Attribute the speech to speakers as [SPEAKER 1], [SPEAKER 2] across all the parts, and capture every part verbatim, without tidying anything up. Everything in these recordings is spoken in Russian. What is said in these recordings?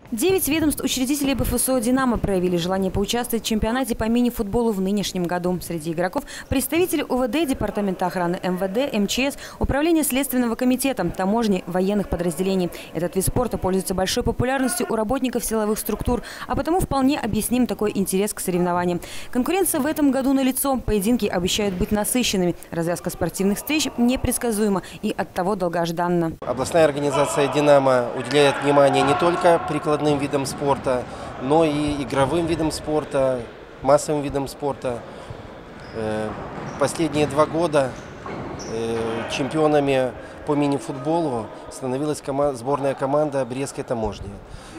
[SPEAKER 1] Девять ведомств учредителей БФСО «Динамо» проявили желание поучаствовать в чемпионате по мини-футболу в нынешнем году. Среди игроков – представители УВД, Департамента охраны МВД, МЧС, Управления Следственного комитета, таможни, военных подразделений. Этот вид спорта пользуется большой популярностью у работников силовых структур, а потому вполне объясним такой интерес к соревнованиям. Конкуренция в этом году налицо, поединки обещают быть насыщенными. Развязка спортивных встреч непредсказуема и оттого долгожданна.
[SPEAKER 2] Областная организация «Динамо» уделяет внимание не только прикладным видам спорта, но и игровым видам спорта, массовым видам спорта. Последние два года чемпионами по мини-футболу становилась сборная команда Брестской таможни.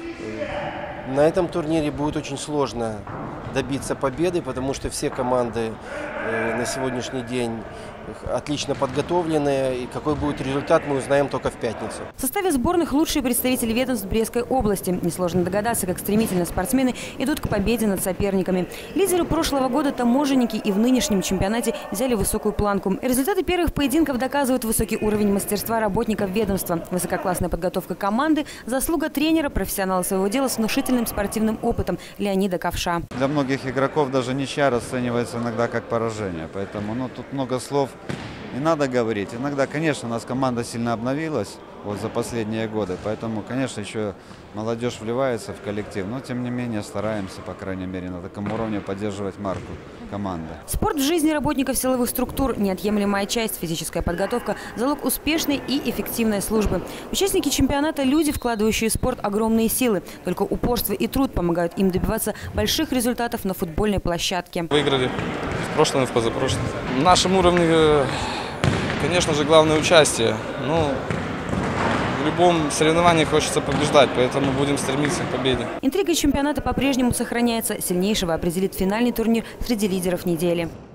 [SPEAKER 2] На этом турнире будет очень сложно добиться победы, потому что все команды на сегодняшний день отлично подготовлены, и какой будет результат, мы узнаем только в пятницу.
[SPEAKER 1] В составе сборных лучшие представители ведомств Брестской области. Несложно догадаться, как стремительно спортсмены идут к победе над соперниками. Лидеры прошлого года таможенники и в нынешнем чемпионате взяли высокую планку. Результаты первых поединков доказывают высокий уровень мастерства работников ведомства, высококлассная подготовка команды, заслуга тренера, профессионала своего дела с внушительным спортивным опытом Леонида Ковша.
[SPEAKER 3] Для многих игроков даже ничья расценивается иногда как поражение, поэтому ну, тут много слов не надо говорить. Иногда, конечно, у нас команда сильно обновилась вот, за последние годы, поэтому, конечно, еще молодежь вливается в коллектив, но, тем не менее, стараемся, по крайней мере, на таком уровне поддерживать марку команды.
[SPEAKER 1] Спорт в жизни работников силовых структур – неотъемлемая часть. Физическая подготовка – залог успешной и эффективной службы. Участники чемпионата – люди, вкладывающие в спорт огромные силы. Только упорство и труд помогают им добиваться больших результатов на футбольной площадке.
[SPEAKER 4] Выиграли в прошлом и в позапрошлом. На нашем уровне, конечно же, главное участие. Ну, в любом соревновании хочется побеждать, поэтому будем стремиться к победе.
[SPEAKER 1] Интрига чемпионата по-прежнему сохраняется. Сильнейшего определит финальный турнир среди лидеров недели.